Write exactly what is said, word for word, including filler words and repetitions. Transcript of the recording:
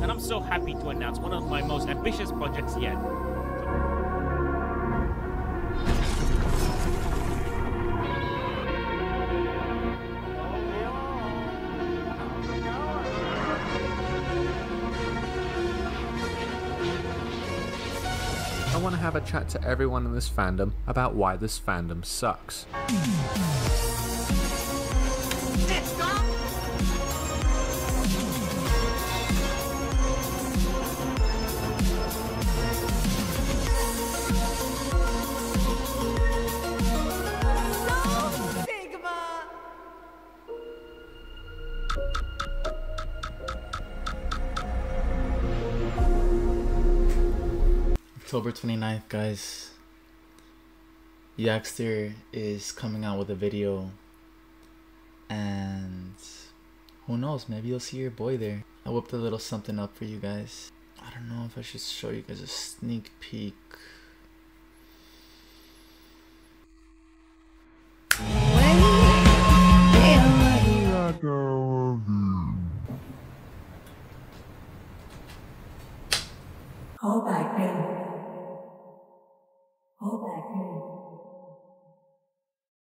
and I'm so happy to announce one of my most ambitious projects yet. I want to have a chat to everyone in this fandom about why this fandom sucks. October twenty-ninth, guys. Yagsterr is coming out with a video, and who knows, maybe you'll see your boy there. I whipped a little something up for you guys. I don't know if I should show you guys a sneak peek. Call back in.